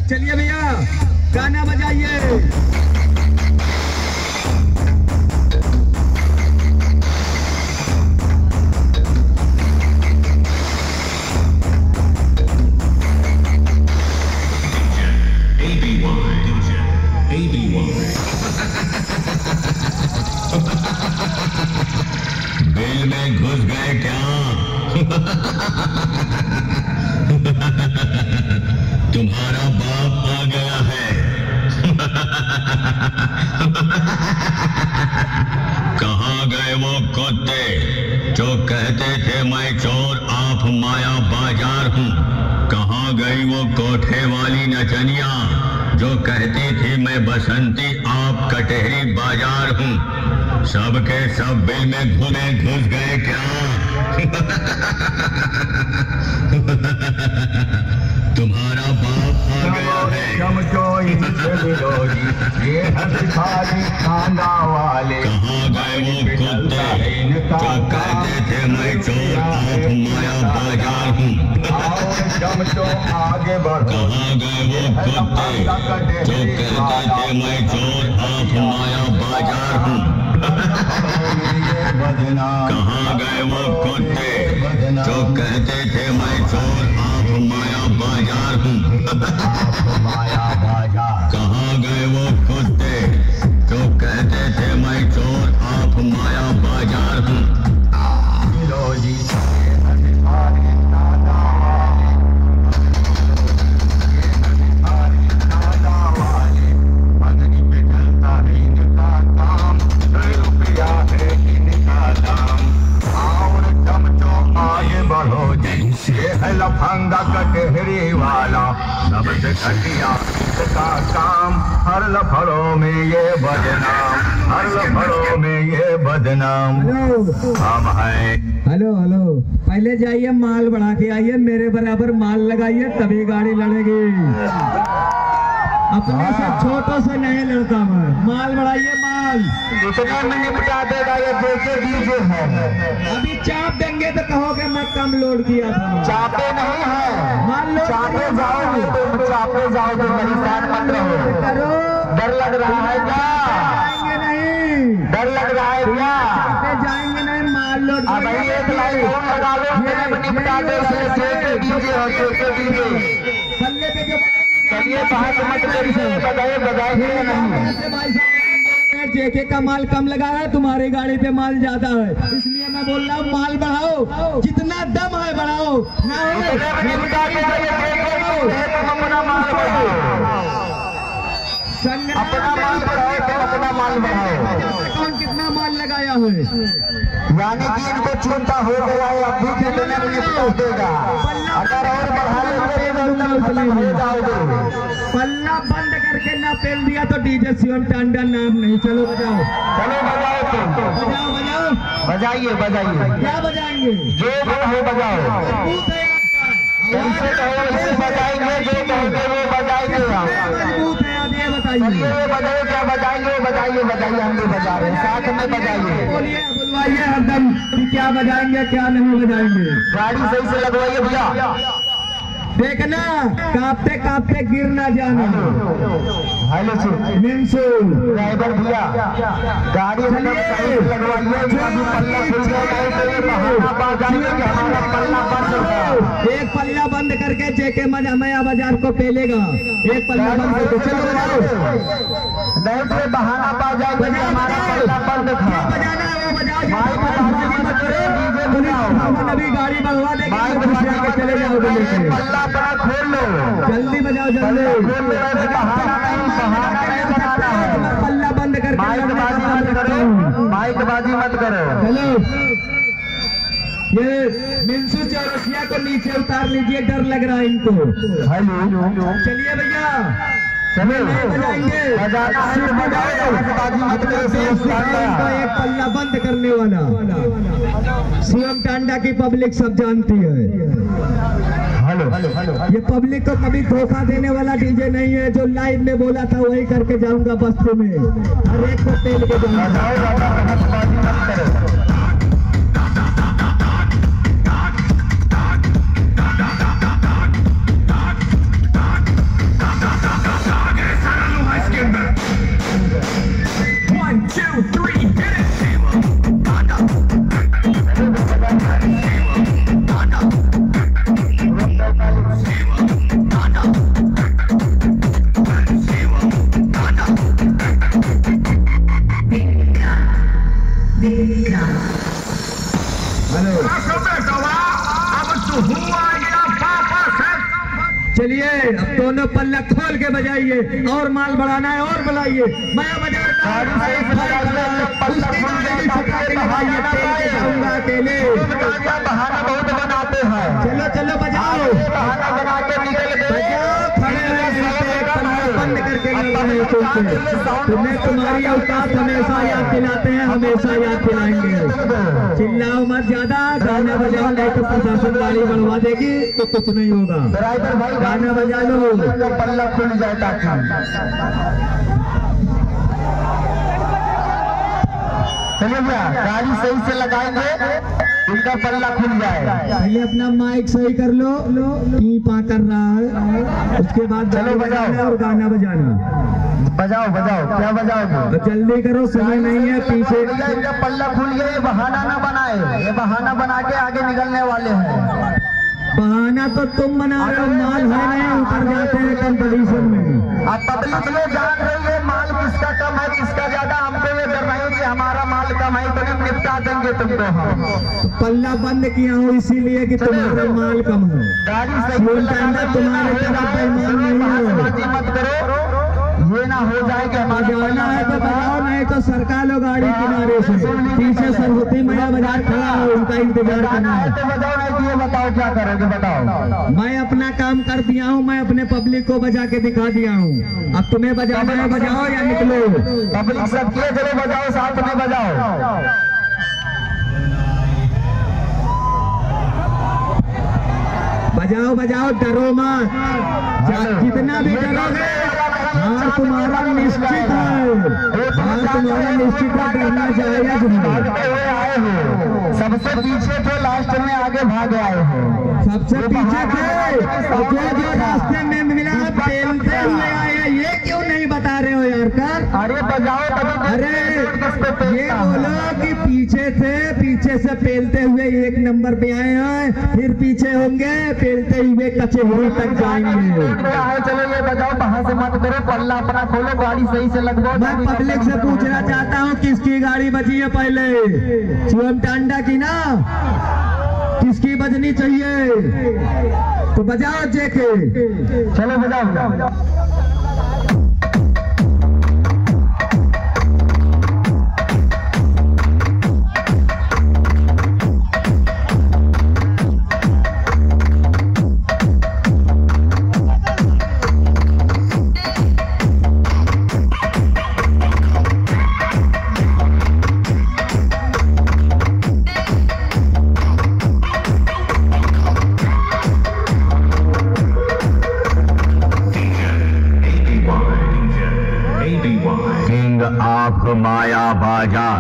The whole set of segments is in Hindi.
चलिए भैया गाना बजाइए। बिल में घुस गए क्या? तुम्हारा बाप आ गया है। कहाँ गए वो कुत्ते जो कहते थे मैं चोर आप माया बाजार हूँ? कहाँ गई वो कोठे वाली नचनिया जो कहती थी मैं बसंती आप कटहरी बाजार हूँ? सबके सब बिल में घुस गए क्या? तुम्हारा बाप आ गया है। कहाँ गए वो कुत्ते जो कहते थे मैं चोर आप माया बाजार हूँ? कहाँ गए वो कुत्ते जो कहते थे मैं चोर आप माया बाजार हूँ? कहाँ गए वो कुत्ते जो कहते थे मैं चोर आप माया बाजार हूँ? कहाँ गए वो कुत्ते जो कहते थे मैं चोर आप माया बाजार हूँ? लफंगा कटहरी वाला सबसे घटिया का काम, हर लफड़ों में ये बदनाम, हर लफड़ों में ये बदनाम हम हैं। हेलो हेलो, पहले जाइए माल बढ़ा के आइए, मेरे बराबर माल लगाइए तभी गाड़ी लड़ेगी। अपने से छोटों से नहीं लड़ता मैं, माल बढ़ाइए माल। कितने में निपटा देगा ये जैसे डीजे है? अभी चाप देंगे तो कहोगे मैं कम लोड किया था। चापे नहीं है, मान लो चापे जाओगे तो चापे जाओगे, परेशान मत रहो। करो, डर लग रहा है क्या? जाएंगे नहीं, डर लग रहा है क्या? जाएंगे नहीं, माल लोड। अब एक लाइन फोन लगा लो, मेरे में निपटा देगा ये जैसे डीजे हो, जैसे डीजे। पल्ले पे जो चलिए बाहर मत करिए, बजाएंगे या नहीं? जेके का माल कम लगा है, तुम्हारी गाड़ी पे माल ज्यादा है, इसलिए मैं बोल रहा हूँ माल बढ़ाओ, जितना दम है बढ़ाओ। ना अपना माल बढ़ाओ, अपना माल बढ़ाओ तो अपना माल बढ़ाओ। कौन कितना माल लगाया है? यानी कि इनको चिंता हो गया है, अभी के लिए निपटा देगा। अगर और बढ़ा लेंगे तो खत्म हो जाओगे। पल्ला बंद करके ना पेल दिया तो डीजे शिवम टंडन नाम नहीं। चलो बजाओ, चलो बजाओ, बजाओ बजाओ, बजाइए बजाइए। क्या बजाएंगे? जो कहो बजाओ, मजबूत है कैसे कहो वैसे बजाएंगे, जो कहोगे वो बजाएंगे। मजबूत है, आप ये बताइए। बजाइए, क्या बजाएंगे? बजाइए बजाइए, हम भी बजा रहे हैं, साथ में बजाइए। बोलिए, बुलवाइए हरदम कि क्या बजाएंगे क्या नहीं बजाएंगे। गाड़ी सही से लगवाइए भैया, देखना कांपते कांपते गिर ना जाना। हेलो मिंसू ड्राइवर भैया, गाड़ी एकदम सही से लगवाइए। अभी पल्ला खुल गया है तो ये बहाना पा जाएंगे कि हमारा पल्ला बंद होगा। एक पल्ला बंद करके जेके मया बाजार को पेलेगा। एक पल्ला बंद करके चलो बजाओ, नहीं तो ये बहाना पा जाएंगे कि हमारा पल्ला बंद था। बजाना है वो बजाओ, अभी गाड़ी बढ़वा देंगे, चले जाओगे लेके। पल्ला अपना खोल लो, जल्दी बजाओ, जल्दी बहाना नहीं बनाना है। पल्ला बंद करके माइकबाजी मत करो, माइकबाजी मत करो। चलो, ये मिंसू चौरसिया को नीचे उतार लीजिए, डर लग रहा है इनको। हेलो, चलिए भैया, चलो बजाएंगे, बजाना है तो बजाओ, माइकबाजी मत करो। एक पल्ला बंद करने वाला शिवम टांडा की पब्लिक सब जानती है। हेलो, ये पब्लिक को कभी धोखा देने वाला डीजे नहीं है। जो लाइव में बोला था वही करके जाऊंगा बस्ती में, हर एक को तेल के जाऊंगा। दोनों पल्ला खोल के बजाइए, और माल बढ़ाना है और बढ़ाइए। माया बाजार अकेले बहाना बहुत बनाते हैं। चलो चलो बजाओ, बहाना बना के निकल गए। बंद करके तुम्हें तुम्हारी औकात हमेशा याद दिलाते हैं, हमेशा याद दिलाएंगे। चिल्लाओ मत ज्यादा, गाना बजाओ, नहीं तो प्रशासन गाड़ी बढ़वा देगी तो कुछ नहीं होगा। ड्राइवर भाई गाना बजा लो, पल्ला खुल जाता था। चलिए भैया गाड़ी सही से लगाएंगे, इनका पल्ला खुल जाए। पहले अपना माइक सही कर लो, पा कर रहा है, उसके बाद चलो बजाओ और गाना बजाना। बजाओ बजाओ, क्या बजाओगे? तो जल्दी करो, समय नहीं है पीछे। इनका पल्ला खुल गया, ये बहाना ना बनाए, ये बहाना बना के आगे निकलने वाले हैं। बहाना तो तुम बना रहे हो, माल है नहीं, उतर जाते हैं कंपटीशन में। अब पब्लिक लोग जान रही है माल किसका कम है किसका ज्यादा। हमको ये डर नहीं कि हमारा माल कम है तो हम निपटा देंगे तुमको। हम पल्ला बंद किया हूँ इसीलिए कि तुम्हारा माल कम है। गाड़ी सही तुम्हारे तरफ बेईमान नहीं है। मत करो, ये ना हो जाए कि बजाना है तो बजाओ, नहीं तो सरकार लो गाड़ी किनारे से। पीछे सरस्वती मैया बाजार खड़ा है, उनका इंतजार करना है। तो बजाओ, नहीं तो ये बताओ क्या करोगे, बताओ। मैं अपना काम कर दिया हूँ, मैं अपने पब्लिक को बजा के दिखा दिया हूँ। अब तुम्हें बजाना है, बजाओ या निकलो। पब्लिक सब किए, चलो बजाओ, साथ में बजाओ। बजाओ बजाओ, डरो मत, जितना भी डरोगे हार तुम्हारा निश्चित है, हार तुम्हारा निश्चित है, डरना जाएगा आए हो। सबसे पीछे थे, लास्ट में आगे भाग आए हो। सबसे पीछे थे, जो रास्ते में मिला पेलते हुए आए हैं, ये क्यों नहीं बता रहे हो यार कर? अरे बजाओ, अरे ये बोलो कि पीछे थे, पीछे से पेलते हुए एक नंबर पे आए हैं, फिर पीछे होंगे, पेलते हुए कचहरी तक जाएंगे। चलो ये बताओ, कहाँ से मत करो, पल्ला अपना खोलो, गाड़ी सही से लगवाओ। मैं पब्लिक से पूछना चाहता हूँ किसकी गाड़ी बची है पहले, शिवम टांडा की ना? किसकी बजनी चाहिए तो बजाओ जेके। चलो बजाओ। किंग ऑफ माया बाजार।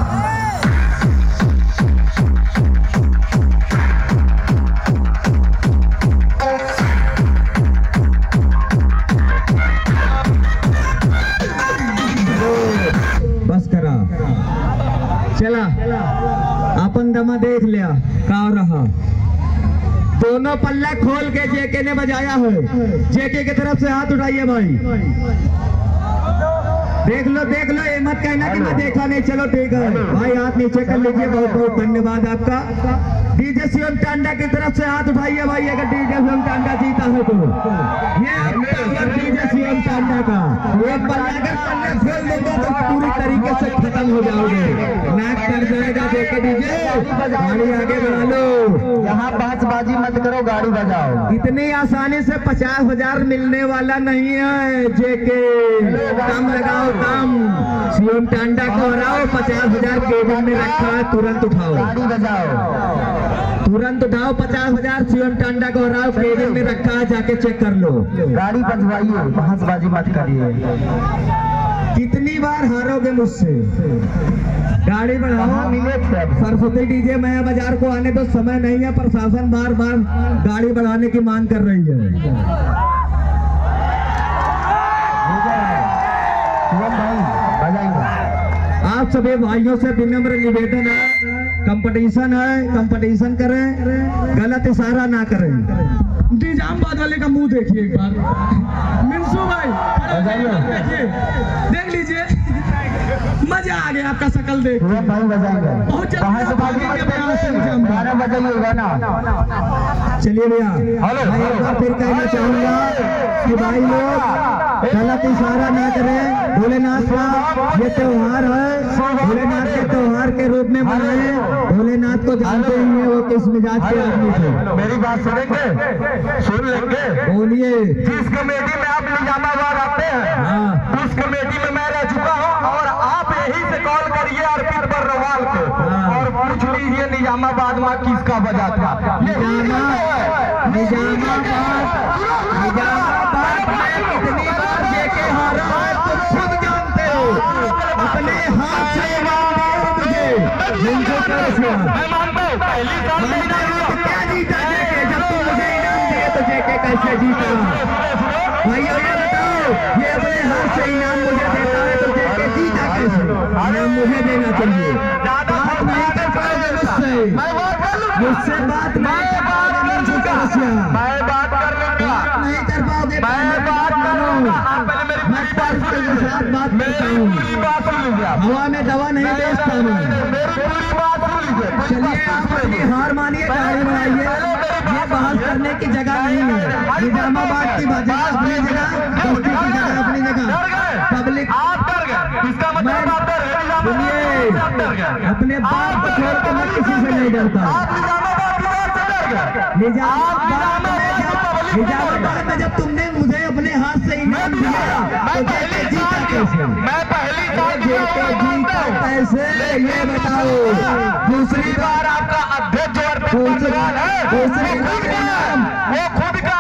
बस करा, चला अपन दमा देख लिया का रहा। दोनों पल्ला खोल के जेके ने बजाया है, जेके की तरफ से हाथ उठाइए भाई। देख लो ये मत कहना कि मैं देखा नहीं, चलो ठीक है भाई, हाथ नीचे कर लीजिए, बहुत बहुत धन्यवाद आपका। डीजे शिवम टांडा की तरफ से हाथ उठाइए भाई, अगर डीजे शिवम टांडा जीता है तो ये डीजे शिवम टांडा का एक पल्ला खोल देगा तो पूरी तरीके से खत्म हो जाओगे, नाक कर जाएगा। देखे डीजे, गाड़ी आगे बढ़ा लो, यहाँ बाजी मत करो, गाड़ी बजाओ। इतनी आसानी से 50,000 मिलने वाला नहीं है जेके, कम लगाओ कम। शिवम टांडा को हराओ, 50,000 केबिन में रखा है, तुरंत उठाओ, गाड़ी बजाओ, तुरंत उठाओ। 50,000 शिवम टांडा को हराओ, केबिन में रखा है, जाके चेक कर लो। गाड़ी बजवाइए, बहसबाजी मत करिए। कितनी बार हारोगे मुझसे? गाड़ी बढ़ाओ। सरस्वती डीजे माया बाजार को आने तो समय नहीं है, प्रशासन बार बार गाड़ी बढ़ाने की मांग कर रही है। आप सभी भाइयों से विनम्र निवेदन है, कंपटीशन है, कंपटीशन करें, गलत इशारा ना करें। निजाम बाद वाले का मुंह देखिए एक बार, मिंसू भाई देखिए, देख लीजिए, मजा आ आगे आपका शकल देख भाई बजाएंगे बहुत जल्दी बाहर से बाजी आगे के प्रयास से मुझे हम 12 बजे होगा ना। चलिए भैया मैं एक बार फिर कहना चाहूंगा कि भाई लोग गलत इशारा ना करें। भोलेनाथ का ये त्योहार है, भोलेनाथ के त्योहार के रूप में मनाए। भोलेनाथ को जानते ही है वो किस मिजाज के आदमी थे। मेरी बात सुनेंगे, सुन लेंगे। बोलिए। जिस कमेटी में आप निजामाबाद आते हैं उस कमेटी में मैं रह चुका हूँ और आप यही से कॉल करिए अर्पित बर्रवाल को और पूछ लीजिए निजामाबाद में किसका बजा था। निजामाबाद में कितनी बार जेके हारा है तुम खुद जानते हो। अपने हाथ से मैं मानता हूँ पहली साल क्या जीता जेके? जब तुम मुझे इनाम दिए तो जेके कैसे जीता? भैया ये बताओ, ये अपने हाथ से इनाम मुझे देता है तो जेके जीता कैसे? इनाम मुझे देना चाहिए। बात नहीं कर पाओगे मुझसे बात नहीं कर पाओगे मंजू चौरसिया। मैं बात कर लूंगा, नहीं कर पाओगे। मैं बात कर लूंगा। आप पहले मेरी मैं के साथ बात करता हूँ। पूरी बात सुन लीजिए। हवा में दवा नहीं बेचता मैं। मेरी पूरी बात सुन लीजिए। चलिए आप अपनी हार मानिए, गाड़ी बढ़ाइए। ये बहस करने की जगह नहीं है। निजामाबाद की जगह अपनी जगह, दोस्ती की जगह अपनी जगह। पब्लिक आप कर गए, इसका मतलब आप डर गए। सुनिए, अपने बाप को छोड़ के मैं किसी से नहीं डरता। निजामाबाद में जब तुमने मुझे अपने हाथ से इनाम दिया तो जेके जीता कैसे? मैं पहली जेके जीता कैसे ये बताओ। दूसरी बार आपका अध्यक्ष जो दूसरी है बार वो खुद